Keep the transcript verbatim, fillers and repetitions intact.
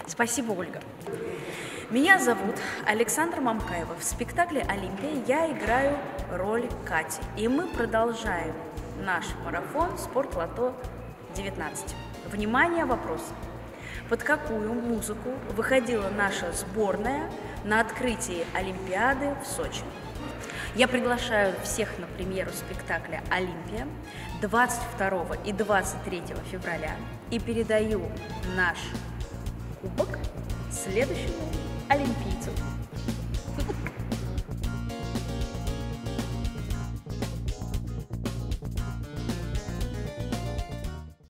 Спасибо, Ольга. Меня зовут Александра Мамкаева. В спектакле «Олимпия» я играю роль Кати. И мы продолжаем наш марафон «Спорт-лото девятнадцать». Внимание, вопрос. Под какую музыку выходила наша сборная на открытии Олимпиады в Сочи? Я приглашаю всех на премьеру спектакля «Олимпия» двадцать второго и двадцать третьего февраля и передаю наш кубок следующему олимпийцу.